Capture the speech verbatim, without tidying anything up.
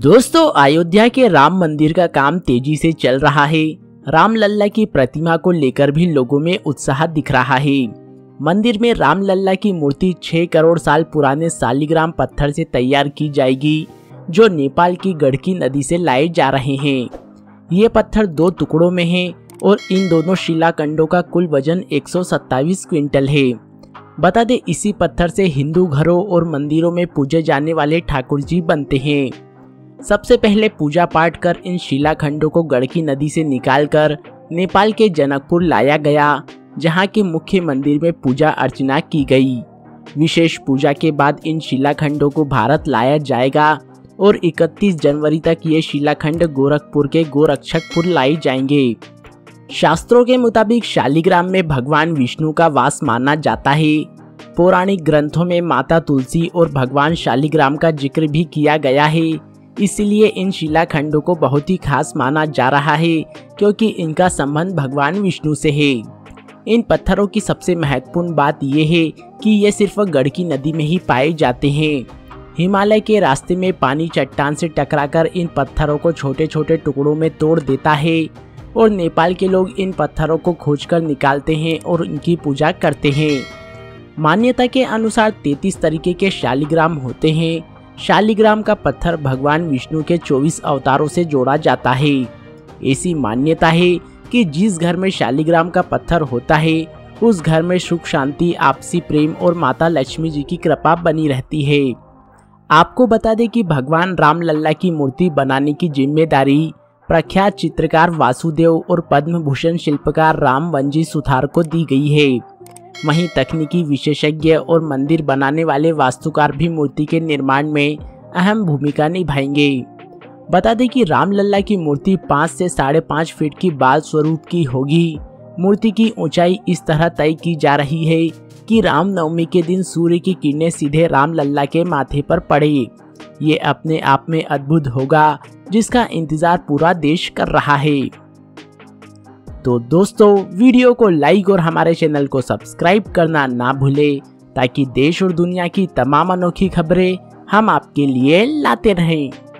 दोस्तों, अयोध्या के राम मंदिर का काम तेजी से चल रहा है। राम लल्ला की प्रतिमा को लेकर भी लोगों में उत्साह दिख रहा है। मंदिर में राम लल्ला की मूर्ति छह करोड़ साल पुराने शालिग्राम पत्थर से तैयार की जाएगी, जो नेपाल की गंडकी नदी से लाए जा रहे हैं। ये पत्थर दो टुकड़ों में है और इन दोनों शिलाखंडों का कुल वजन एक सौ सत्ताईस क्विंटल है। बता दें, इसी पत्थर से हिंदू घरों और मंदिरों में पूजे जाने वाले ठाकुर जी बनते हैं। सबसे पहले पूजा पाठ कर इन शिलाखंडों को गंडकी नदी से निकालकर नेपाल के जनकपुर लाया गया, जहां के मुख्य मंदिर में पूजा अर्चना की गई। विशेष पूजा के बाद इन शिलाखंडों को भारत लाया जाएगा और इकतीस जनवरी तक ये शिलाखंड गोरखपुर के गोरक्षकपुर लाए जाएंगे। शास्त्रों के मुताबिक शालिग्राम में भगवान विष्णु का वास माना जाता है। पौराणिक ग्रंथों में माता तुलसी और भगवान शालिग्राम का जिक्र भी किया गया है। इसलिए इन शिलाखंडों को बहुत ही खास माना जा रहा है, क्योंकि इनका संबंध भगवान विष्णु से है। इन पत्थरों की सबसे महत्वपूर्ण बात यह है कि ये सिर्फ गंडकी नदी में ही पाए जाते हैं। हिमालय के रास्ते में पानी चट्टान से टकराकर इन पत्थरों को छोटे छोटे टुकड़ों में तोड़ देता है और नेपाल के लोग इन पत्थरों को खोजकर निकालते हैं और इनकी पूजा करते हैं। मान्यता के अनुसार तैंतीस तरीके के शालिग्राम होते हैं। शालिग्राम का पत्थर भगवान विष्णु के चौबीस अवतारों से जोड़ा जाता है। ऐसी मान्यता है कि जिस घर में शालिग्राम का पत्थर होता है, उस घर में सुख शांति, आपसी प्रेम और माता लक्ष्मी जी की कृपा बनी रहती है। आपको बता दें कि भगवान राम लल्ला की मूर्ति बनाने की जिम्मेदारी प्रख्यात चित्रकार वासुदेव और पद्म भूषण शिल्पकार राम वंजी सुथार को दी गई है। वहीं तकनीकी विशेषज्ञ और मंदिर बनाने वाले वास्तुकार भी मूर्ति के निर्माण में अहम भूमिका निभाएंगे। बता दें कि राम लल्ला की मूर्ति पाँच से साढ़े पाँच फीट की बाल स्वरूप की होगी। मूर्ति की ऊंचाई इस तरह तय की जा रही है कि रामनवमी के दिन सूर्य की किरणें सीधे राम लल्ला के माथे पर पड़े। ये अपने आप में अद्भुत होगा, जिसका इंतजार पूरा देश कर रहा है। तो दोस्तों, वीडियो को लाइक और हमारे चैनल को सब्सक्राइब करना ना भूलें, ताकि देश और दुनिया की तमाम अनोखी खबरें हम आपके लिए लाते रहें।